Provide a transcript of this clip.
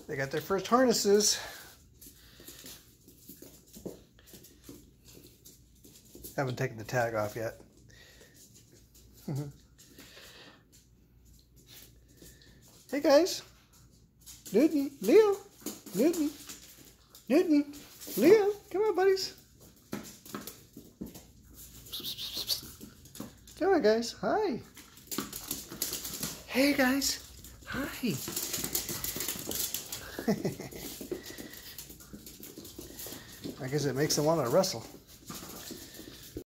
They got their first harnesses. Haven't taken the tag off yet. Hey guys. Newton, Leo, Newton, Leo, come on buddies. Come on guys, hi. Hey guys, hi. I guess it makes them want to wrestle.